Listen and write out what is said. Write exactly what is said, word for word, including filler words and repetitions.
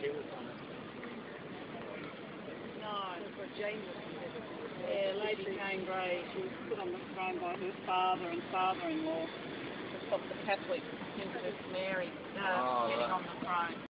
No. Yeah, Lady Jane Grey. She was put on the throne by her father and father-in-law to stop the Catholic Princess Mary uh, Oh, getting right. on the throne.